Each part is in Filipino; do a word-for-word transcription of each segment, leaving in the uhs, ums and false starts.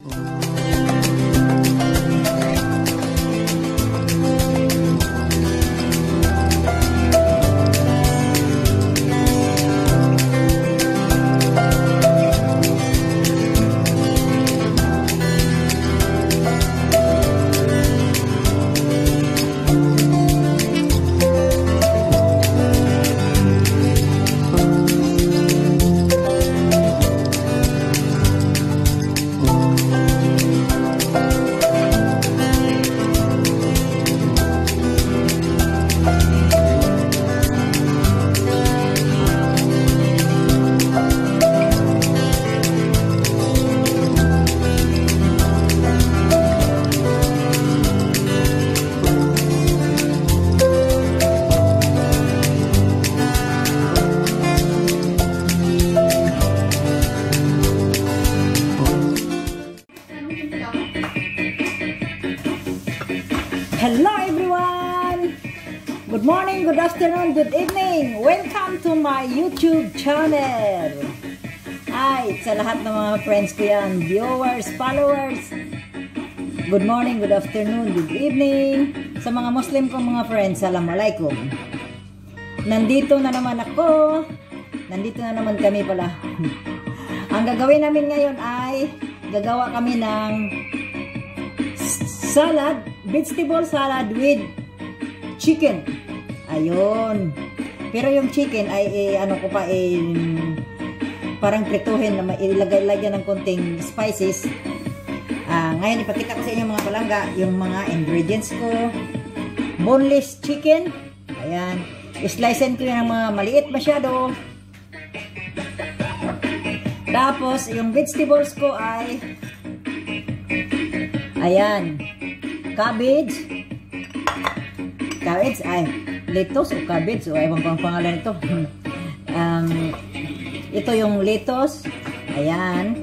Hello everyone! Good morning, good afternoon, good evening! Welcome to my YouTube channel! Ay, sa lahat ng mga friends ko yan, viewers, followers, good morning, good afternoon, good evening! Sa mga Muslim kong mga friends, Assalamualaikum! Nandito na naman ako, nandito na naman kami pala. Ang gagawin namin ngayon ay, gagawa kami ng salad, vegetable salad with chicken. Ayun. Pero yung chicken ay eh, ano ko pa eh, parang prituhin na ilagay-lagyan ng konting spices. Ah, ngayon ipakita ko sa inyo mga palangga yung mga ingredients ko. Boneless chicken. Ayan. Slicein ko yan ng mga maliit masyado. Tapos yung vegetables ko ay ayan. Cabbage. Cabbage ay lettuce o cabbage o ewan ko ang pangalan ito. um, ito yung lettuce. Ayan.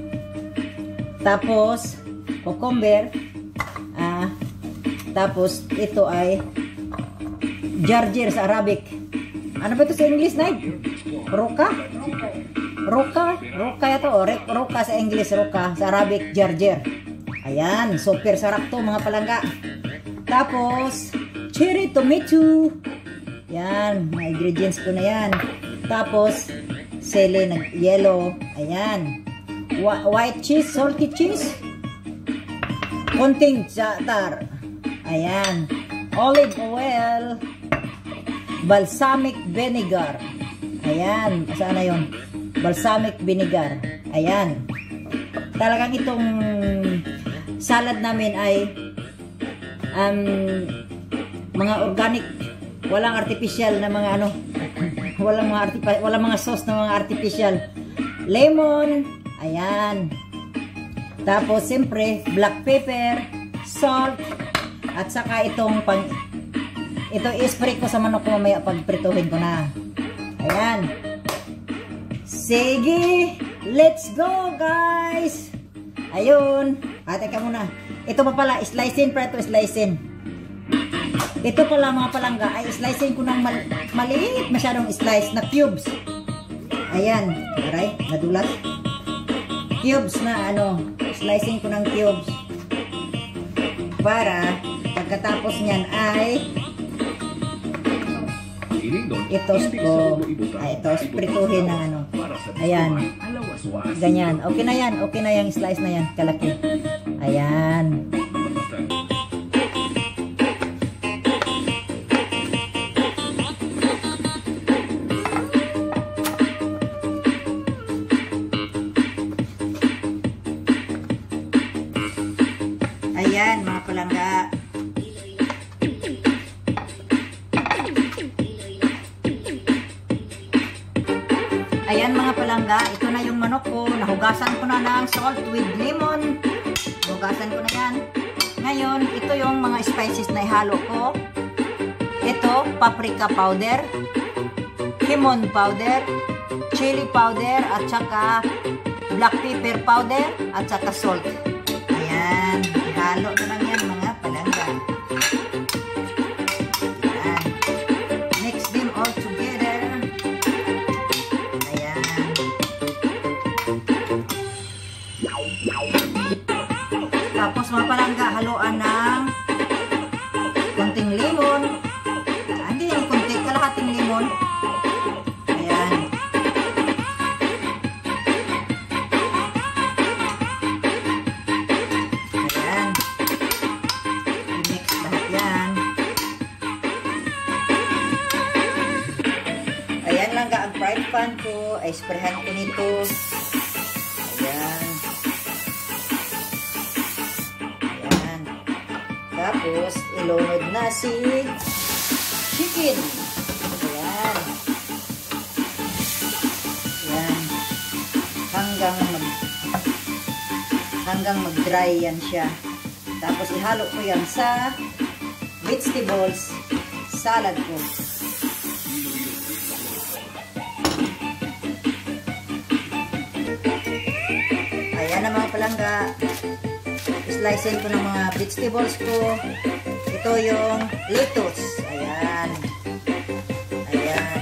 Tapos cucumber. Ah, tapos ito ay jarjir sa Arabic. Ano ba ito sa English, Nay? Roka? Roka? Roka ito. O, roka sa English. Roka. Sa Arabic, jarjir. Ayan, super sarap to mga palangga. Tapos, cherry tomato. Yan, mga ingredients ko na yan. Tapos, sili na yellow. Ayan. White cheese, salty cheese. Konting za'atar. Ayan. Olive oil. Balsamic vinegar. Ayan. Saan na yun? Balsamic vinegar. Ayan. Talagang itong salad namin ay um, mga organic, walang artificial na mga ano, walang mga artificial, walang mga sauce na mga artificial. Lemon, ayan. Tapos siyempre black pepper, salt, at saka itong pang ito i-spray ko sa manok ko mamaya pag prituhin ko na. Ayan. Sige, let's go guys. Ayun. Ah, teka muna. Ito pa pala, slicing para ito, slicing. Ito pala mga palangga, ay slicing ko ng mal maliit masyadong slice na cubes. Ayan. Aray, nadulas. Cubes na ano, slicing ko ng cubes. Para, pagkatapos niyan ay itos ko. Ay, itos, prituhin ng ano. Ayan. Ganyan. Okay na yan. Okay na yung slice na yan. Kalaki. Ayan. Ayan, mga palangga. Ayan mga palangga, ito na yung manok ko. Nahugasan ko na ng salt with lemon. Nahugasan ko na yan. Ngayon, ito yung mga spices na ihalo ko. Ito, paprika powder, cumin powder, chili powder, at saka black pepper powder, at saka salt. Ayan, ihalo na lang yan mga palangga. Ayan. Mix them all together. Ayan. Tapos mga palangga, haluan ng konting limon. Ah, hindi yung konti, kalahating limon. Ayan. Ayan. I-mix lahat yan. Ayan lang ang fried pan ko. Ay, sprayhan ko nito. Ayan. Ayan. Tapos, ilunod na si chicken. Ayan. Ayan. Hanggang mag hanggang mag-dry yan siya. Tapos, ihalo ko yan sa vegetables salad ko. Ayan na mga palangga. Slicein ko ng mga vegetables ko. Ito yung lettuce. Ayan. Ayan.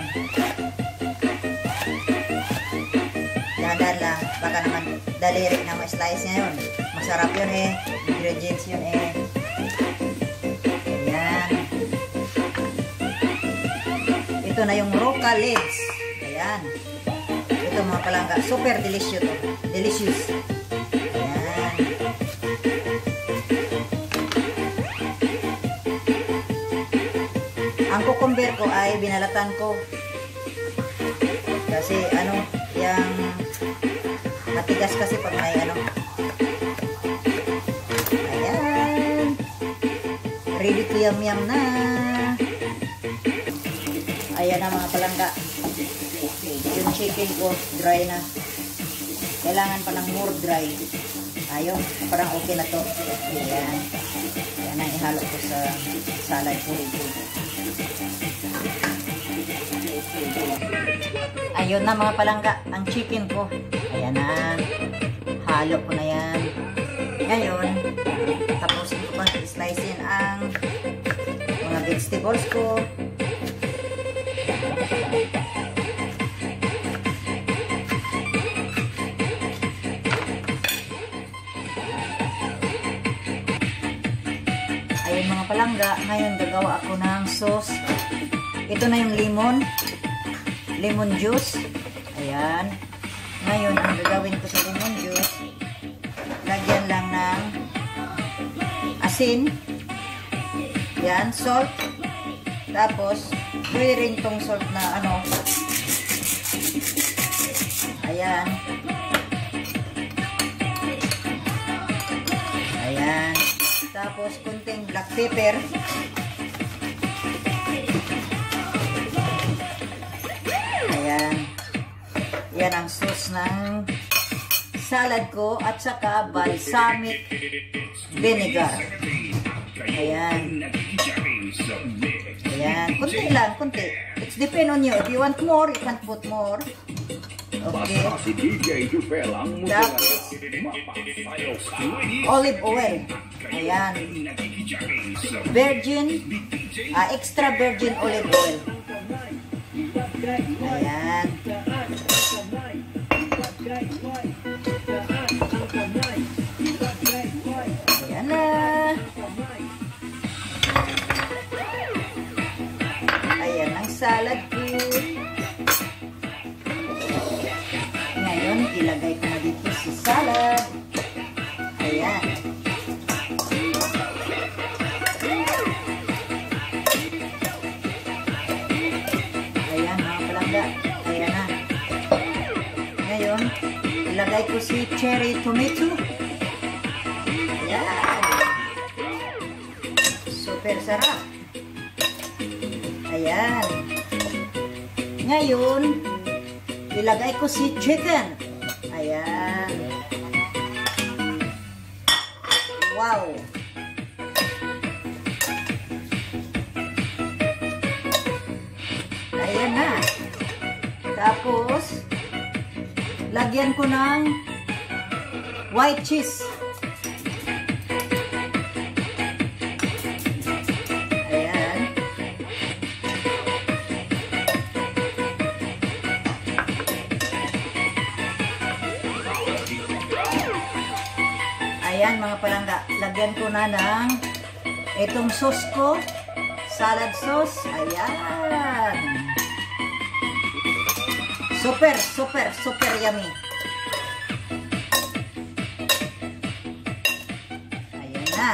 Dahan-dahan lang. Baka naman daliri na ma-slice niya yun. Masarap yun eh. Ingredients yun eh. Ayan. Ito na yung roca leaves. Ayan. Ito mga palangga. Super delicious to. Delicious. Ayan. Ang cucumber ko ay binalatan ko. Kasi ano, yung matigas kasi pag may ano. Ayan. Ready to yum yum na. Ayan na mga palangga. Yung chicken ko, dry na. Kailangan pa ng more dry. Ayun, parang okay na to. Ayan. Ayan ang ihalo ko sa salad ko. Ayun na mga palangga, ang chicken ko. Ayan na. Halo ko na yan. Ngayon, tapusin ko pang slicein ang mga vegetables ko. Ayun mga palangga, ngayon gagawa ako ng sauce. Ito na yung lemon. Lemon juice. Ayan. Ngayon, ang gagawin ko sa lemon juice, lagyan lang ng asin. Yan, salt. Tapos, pwede rin tong salt na ano. Ayan. Ayan. Tapos, kunting black pepper. Ayan. Yan ang sauce ng salad ko at saka balsamic vinegar. Ayan. Ayan. Kunti lang, kunti. It's depend on you. If you want more, you can put more. Okay. Tapos, olive oil. Ayan. Virgin, uh, extra virgin olive oil. Ayan. Ayan na. Ayan ang salad ko. Ngayon, ilagay ko na dito sa salad. Ayan. Ayan mga palangga. Ayan na. Ngayon, ilagay ko si cherry tomato. Ayan. Super sarap. Ayan. Ngayon, ilagay ko si chicken. Ayan. Wow. Ayan na. Tapos, lagyan ko ng white cheese. Ayan. Ayan mga mga palangga, lagyan ko na ng itong sauce ko. Salad sauce. Ayan. Super, super, super yummy. Ayan na.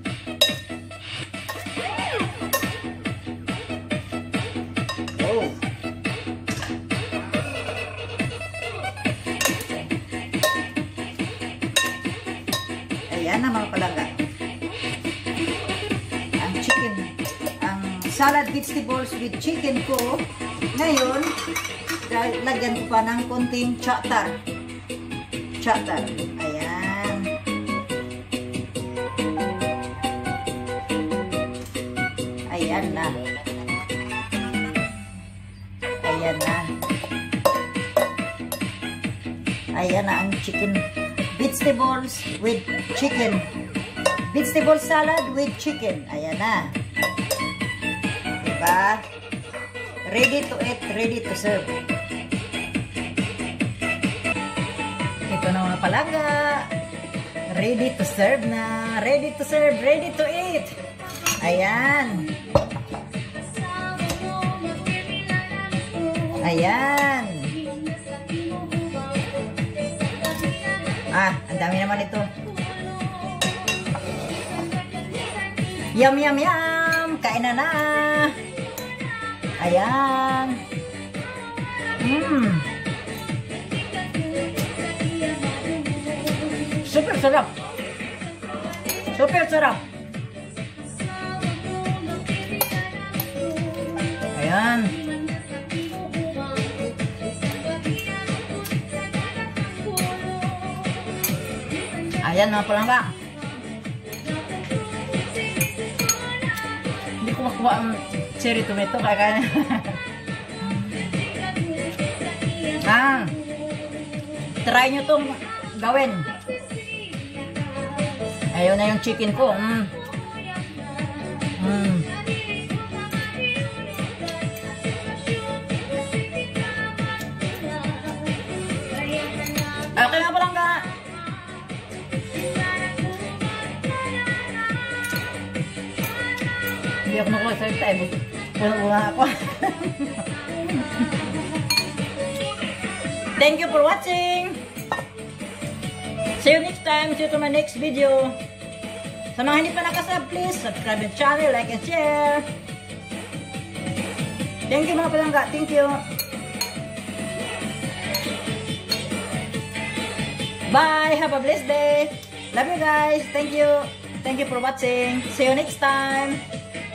Oh. Ayan na mga palangga. Ang chicken, ang salad vegetables with chicken ko. Ngayon, lagyan ko pa ng konting chatar. Chatar. Ayan. Ayan na. Ayan na. Ayan na ang chicken. Vegetables with chicken. Vegetable salad with chicken. Ayan na. Diba? Ready to eat, ready to serve. Ito na mga palangga. Ready to serve na. Ready to serve, ready to eat. Ayan. Ayan. Ah, ang dami naman ito. Yum, yum, yum. Kain na na. Ayan. Mmm. Super sarap. Super sarap. Ayan. Ayan mga palangga. Hindi ko makuha ang cherry tomato kaya kaya. Ah, try nyo itong gawin. Ayaw na yung chicken ko. Mm. Mm. Okay nga palangga. Hindi ako makuha eh. Wala ako. Thank you for watching. See you next time. See you to my next video. Sa mga hindi pa nakasub, please subscribe the channel, like and share. Thank you mga palangga. Thank you. Bye. Have a blessed day. Love you guys. Thank you. Thank you for watching. See you next time.